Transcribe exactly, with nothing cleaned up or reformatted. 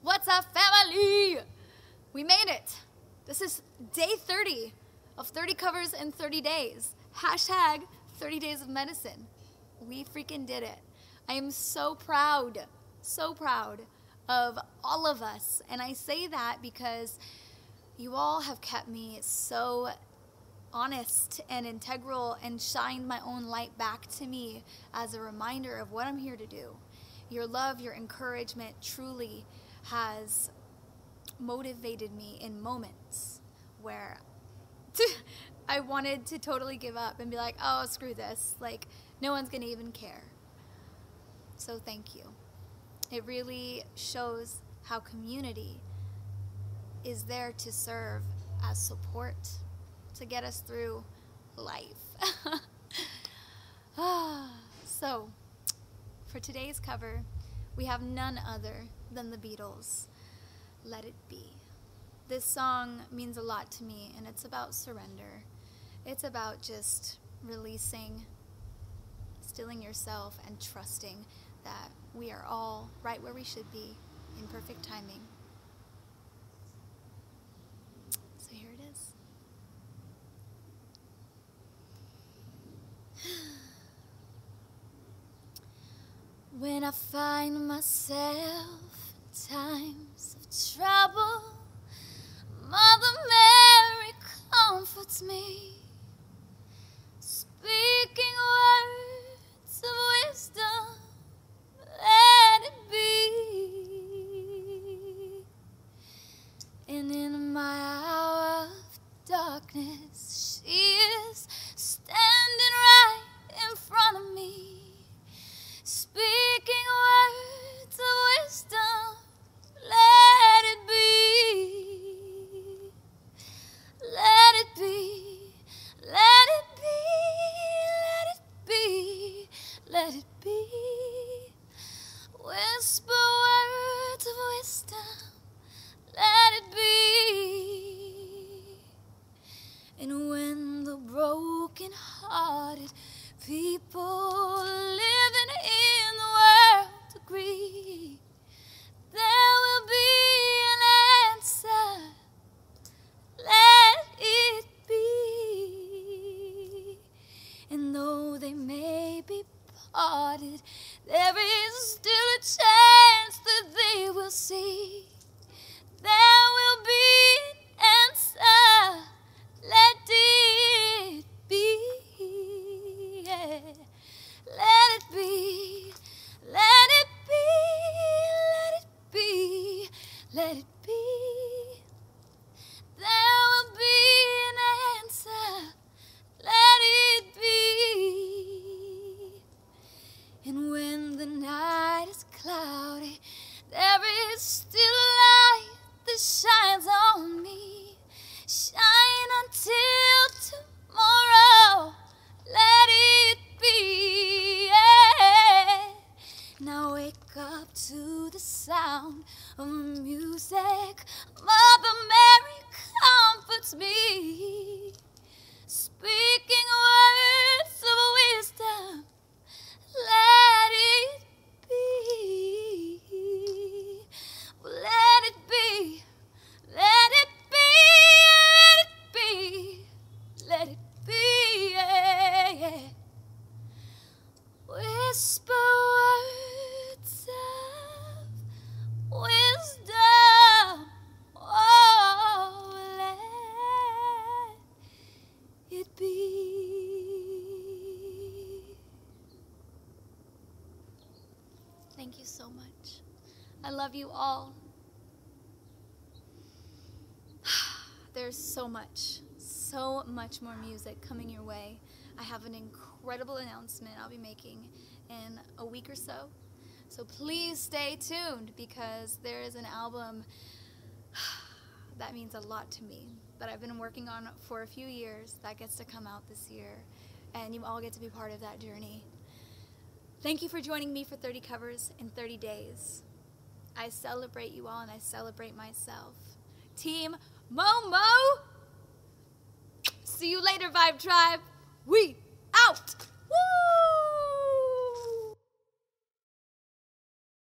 What's up, family? We made it. This is day thirty of thirty covers in thirty days. Hashtag thirty days of medicine. We freaking did it. I am so proud, so proud of all of us. And I say that because you all have kept me so honest and integral and shined my own light back to me as a reminder of what I'm here to do. Your love, your encouragement truly has motivated me in moments where I wanted to totally give up and be like, oh, screw this. Like, no one's gonna even care. So thank you. It really shows how community is there to serve as support to get us through life. So, for today's cover, we have none other than the Beatles, Let It Be. This song means a lot to me, and it's about surrender. It's about just releasing, stilling yourself, and trusting that we are all right where we should be in perfect timing. So here it is. When I find myself in times of trouble, Mother Mary comforts me, speaking words of wisdom, let it be. And in my hour of darkness, she is standing right in front of me, speaking words of wisdom, let it be, let it be, let it be, let it be, let it be. Whisper words of wisdom, let it be. And when the broken-hearted people living in the world agree, there will be an answer, let it be. And though they may be parted, there is still a chance that they will see. There will be an answer, let it be, yeah. Let it be, let it be, let it be, let it be. There will be an answer, let it be. And when the night is cloudy, there is still a light that shines on me. Shine until tomorrow, let it be, yeah. Now wake up to the sound of music. Mother Mary comforts me, speaking words of wisdom, let it be, let it be, let it be, let it be, let it be, yeah, yeah. Whisper words of wisdom, oh, let it be. Thank you so much. I love you all. There's so much, so much more music coming your way. I have an incredible announcement I'll be making in a week or so. So please stay tuned, because there is an album that means a lot to me that I've been working on for a few years that gets to come out this year. And you all get to be part of that journey. Thank you for joining me for thirty covers in thirty days. I celebrate you all, and I celebrate myself. Team Momo! See you later, Vibe Tribe. We out! Woo!